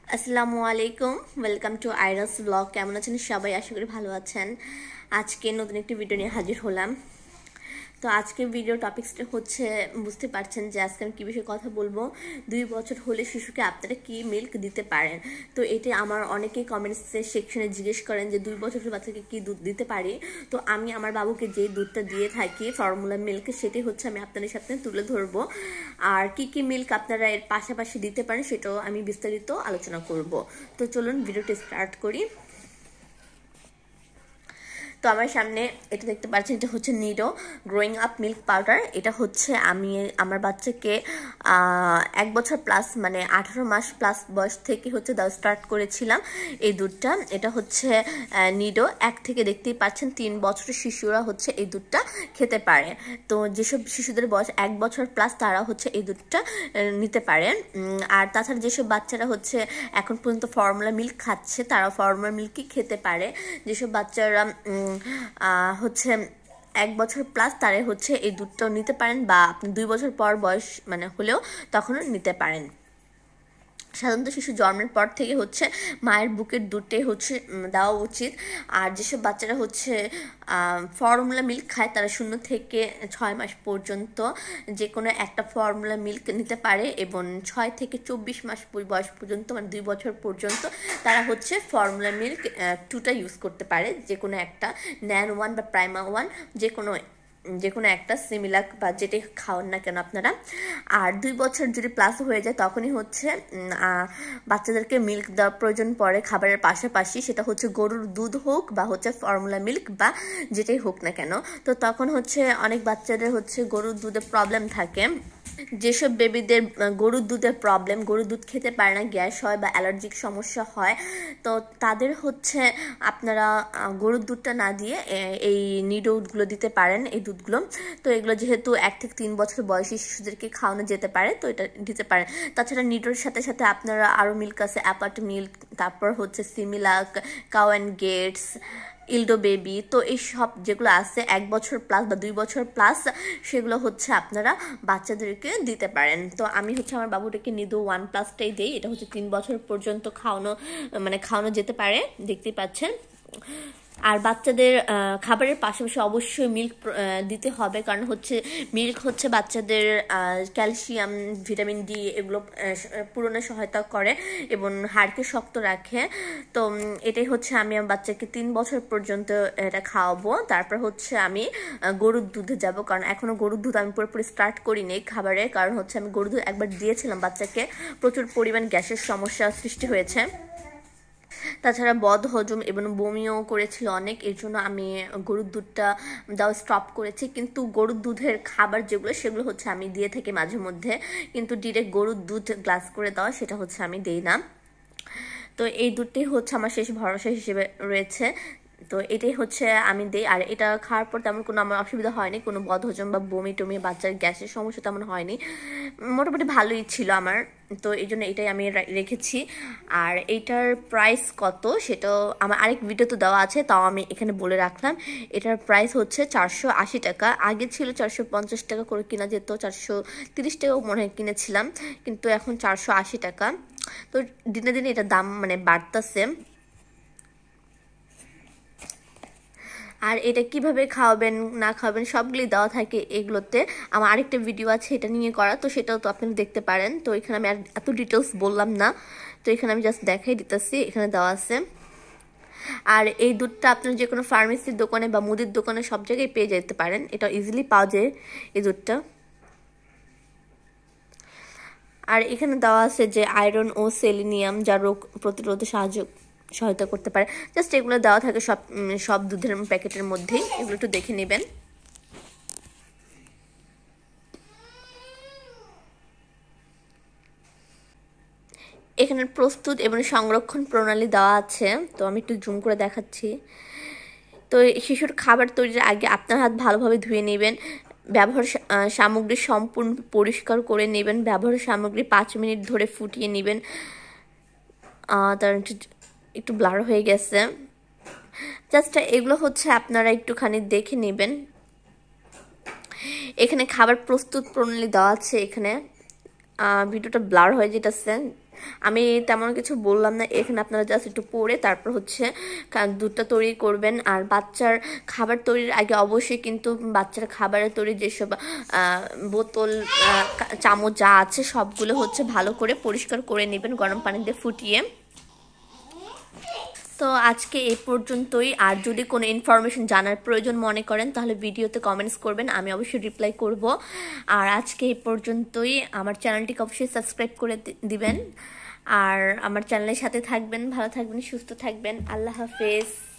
আসসালামু আলাইকুম, welcome to আইরাস blog. কেমন আছেন সবাই? আশা করি ভালো আছেন। আজকে নতুন একটি ভিডিও নিয়ে হাজির হলাম। তো আজকে ভিডিও টপিক্সটা হচ্ছে, বুঝতে পারছেন যে আজকে আমি কী বিষয়ে কথা বলবো। 2 বছর হলে শিশুকে আপনারা কি মিল্ক দিতে পারেন। তো এটা আমার অনেকেই কমেন্টসের সেকশনে জিজ্ঞেস করেন যে 2 বছরের বাচ্চাকে কি দুধ দিতে পারি। তো আমি আমার বাবুকে যে দুধটা দিয়ে থাকি ফর্মুলা মিল্ক, সেটাই হচ্ছে আমি আপনাদের সাথে তুলে ধরবো। আর কি মিল্ক আপনারা এর পাশাপাশি দিতে পারেন সেটাও আমি বিস্তারিত আলোচনা করব। তো চলুন ভিডিওটি স্টার্ট করি। তো আমার সামনে এটা দেখতে পাচ্ছেন, এটা হচ্ছে Nido growing up milk powder. এটা হচ্ছে আমি আমার বাচ্চাকে 1 বছর প্লাস, মানে 18 মাস প্লাস বয়স থেকে হচ্ছে দেওয়া স্টার্ট করেছিলাম এই দুধটা। এটা হচ্ছে নিডো 1 থেকে, দেখতেই পাচ্ছেন 3 বছরের শিশুরা হচ্ছে এই দুধটা খেতে পারে। তো যেসব শিশুদের বয়স 1 বছর প্লাস তারা হচ্ছে এই দুধটা নিতে পারেন। আর তাছাড়া যেসব বাচ্চারা হচ্ছে এখন পর্যন্ত ফর্মুলা মিল্ক খাচ্ছে তারা ফর্মুলা মিল্কই খেতে পারে। যেসব বাচ্চারা হচ্ছে 1 বছর প্লাস তারা হচ্ছে এই দুধটাও নিতে পারেন, বা আপনি 2 বছর পর বয়স মানে হলেও তখনও নিতে পারেন। সাধারণত শিশু জন্মের পর থেকে হচ্ছে মায়ের বুকের দুধটাই হচ্ছে দেওয়া উচিত। আর যেসব বাচ্চারা হচ্ছে ফর্মুলা মিল্ক খায় তারা 0 থেকে 6 মাস পর্যন্ত যে কোনো একটা ফর্মুলা মিল্ক নিতে পারে, এবং 6 থেকে 24 মাস বয়স পর্যন্ত, মানে 2 বছর পর্যন্ত তারা হচ্ছে ফর্মুলা মিল্ক 2টা ইউজ করতে পারে। যে কোনো একটা, ন্যানো 1 বা প্রাইমা 1, যে কোনো একটা সিমিলাক বা যেটাই খাওয়ান না কেন আপনারা। আর 2 বছর যদি প্লাস হয়ে যায় তখনই হচ্ছে বাচ্চাদেরকে মিল্ক দেওয়ার প্রয়োজন পড়ে খাবারের পাশাপাশি। সেটা হচ্ছে গরুর দুধ হোক বা হচ্ছে ফর্মুলা মিল্ক বা যেটাই হোক না কেন। তো তখন হচ্ছে অনেক বাচ্চাদের হচ্ছে গরুর দুধে প্রবলেম থাকে। যেসব বেবিদের গরুর দুধের প্রবলেম, গরুর দুধ খেতে পারে না, গ্যাস হয় বা অ্যালার্জিক সমস্যা হয়, তো তাদের হচ্ছে আপনারা গরুর দুধটা না দিয়ে এই নিডোগুলো দিতে পারেন, এই দুধগুলো। তো এগুলো যেহেতু 1 থেকে 3 বছর বয়সী শিশুদেরকে খাওয়ানো যেতে পারে, তো এটা দিতে পারেন। তাছাড়া নিডোর সাথে সাথে আপনারা আরও মিল্ক আছে, অ্যাপার্ট মিল্ক, তারপর হচ্ছে সিমিলাক, কাও অ্যান্ড গেটস, ইলডো বেবি। তো এই সব যেগুলো আছে 1 বছর প্লাস বা 2 বছর প্লাস, সেগুলো হচ্ছে আপনারা বাচ্চাদেরকে দিতে পারেন। তো আমি হচ্ছে আমার বাবুটাকে নিডো 1+টাই দিই। এটা হচ্ছে 3 বছর পর্যন্ত খাওয়ানো যেতে পারে, দেখতেই পাচ্ছেন। আর বাচ্চাদের খাবারের পাশাপাশি অবশ্যই মিল্ক দিতে হবে, কারণ হচ্ছে মিল্ক হচ্ছে বাচ্চাদের ক্যালসিয়াম, ভিটামিন ডি এগুলো পূরণে সহায়তা করে এবং হাড়কে শক্ত রাখে। তো এটাই হচ্ছে আমি আমার বাচ্চাকে 3 বছর পর্যন্ত এটা খাওয়াবো। তারপর হচ্ছে আমি গরুর দুধে যাব, কারণ এখনও গরুর দুধ আমি পুরোপুরি স্টার্ট করিনি খাবারে। কারণ হচ্ছে আমি গরুর দুধ একবার দিয়েছিলাম বাচ্চাকে, প্রচুর পরিমাণ গ্যাসের সমস্যা সৃষ্টি হয়েছে। তাছাড়া বদ হজম এবং বমিও করেছিল অনেক, এর জন্য আমি গরুর দুধটা দাও স্টপ করেছি। কিন্তু গরুর দুধের খাবার যেগুলো সেগুলো হচ্ছে আমি দিয়ে থাকি মাঝে মধ্যে, কিন্তু ডিরেক্ট গরুর দুধ গ্লাস করে দেওয়া সেটা হচ্ছে আমি দিই না। তো এই দুধটাই হচ্ছে আমার শেষ ভরসা হিসেবে রয়েছে। তো এটাই হচ্ছে আমি দিই। আর এটা খাওয়ার পর তেমন কোনো আমার অসুবিধা হয়নি, কোনো বদহজম বা বমি টমি, বাচ্চার গ্যাসের সমস্যা তেমন হয়নি, মোটামুটি ভালোই ছিল আমার। তো এই জন্য এটাই আমি রেখেছি। আর এইটার প্রাইস কত সেটাও আমার আরেক ভিডিও তো দেওয়া আছে, তাও আমি এখানে বলে রাখলাম। এটার প্রাইস হচ্ছে 480 টাকা। আগে ছিল 450 টাকা করে কেনা যেত, 430 টাকাও মনে হয় কিনেছিলাম, কিন্তু এখন 480 টাকা। তো দিনে দিনে এটা দাম মানে বাড়তেছে। আর এটা কিভাবে খাওয়াবেন না খাওয়াবেন সবগুলি দেওয়া থাকে এগুলোতে। আমার আরেকটা ভিডিও আছে এটা নিয়ে করা, তো সেটাও তো আপনারা দেখতে পারেন। তো এখানে আমি আর এত ডিটেলস বললাম না, তো এখানে আমি জাস্ট দেখাই দিতেছি, এখানে দেওয়া আছে। আর এই দুধটা আপনার যে কোনো ফার্মেসির দোকানে বা মুদির দোকানে সব জায়গায় পেয়ে যেতে পারেন, এটা ইজিলি পাওয়া যায় এই দুধটা। আর এখানে দেওয়া আছে যে আয়রন ও সেলিনিয়াম যা রোগ প্রতিরোধে সহায়তা করতে পারে। জাস্ট এগুলো দেওয়া থাকে সব দুধের প্যাকেটের মধ্যেই, এগুলো একটু দেখে নেবেন। এখানে প্রস্তুত এবং সংরক্ষণ প্রণালী দেওয়া আছে, তো আমি একটু জুম করে দেখাচ্ছি। তো শিশুর খাবার তৈরির আগে আপনার হাত ভালোভাবে ধুয়ে নেবেন, ব্যবহার সামগ্রী সম্পূর্ণ পরিষ্কার করে নেবেন, ব্যবহার সামগ্রী 5 মিনিট ধরে ফুটিয়ে নেবেন। তার একটু ব্লার হয়ে গেছে, জাস্ট এগুলো হচ্ছে আপনারা একটুখানি দেখে নেবেন। এখানে খাবার প্রস্তুত প্রণালী দেওয়া আছে, এখানে ভিডিওটা ব্লার হয়ে যেতেছে, আমি তেমন কিছু বললাম না, এখানে আপনারা জাস্ট একটু পড়ে তারপর হচ্ছে দুধটা তৈরি করবেন। আর বাচ্চার খাবার তৈরির আগে অবশ্যই কিন্তু বাচ্চার খাবারের তৈরি যেসব বোতল চামচ যা আছে সবগুলো হচ্ছে ভালো করে পরিষ্কার করে নেবেন গরম পানি দিয়ে ফুটিয়ে। তো আজকে এই পর্যন্তই। আর যদি কোনো ইনফরমেশন জানার প্রয়োজন মনে করেন তাহলে ভিডিওতে কমেন্টস করবেন, আমি অবশ্যই রিপ্লাই করব। আর আজকে এই পর্যন্তই। আমার চ্যানেলটিকে অবশ্যই সাবস্ক্রাইব করে দিবেন আর আমার চ্যানেলের সাথে থাকবেন। ভালো থাকবেন, সুস্থ থাকবেন। আল্লাহ হাফেজ।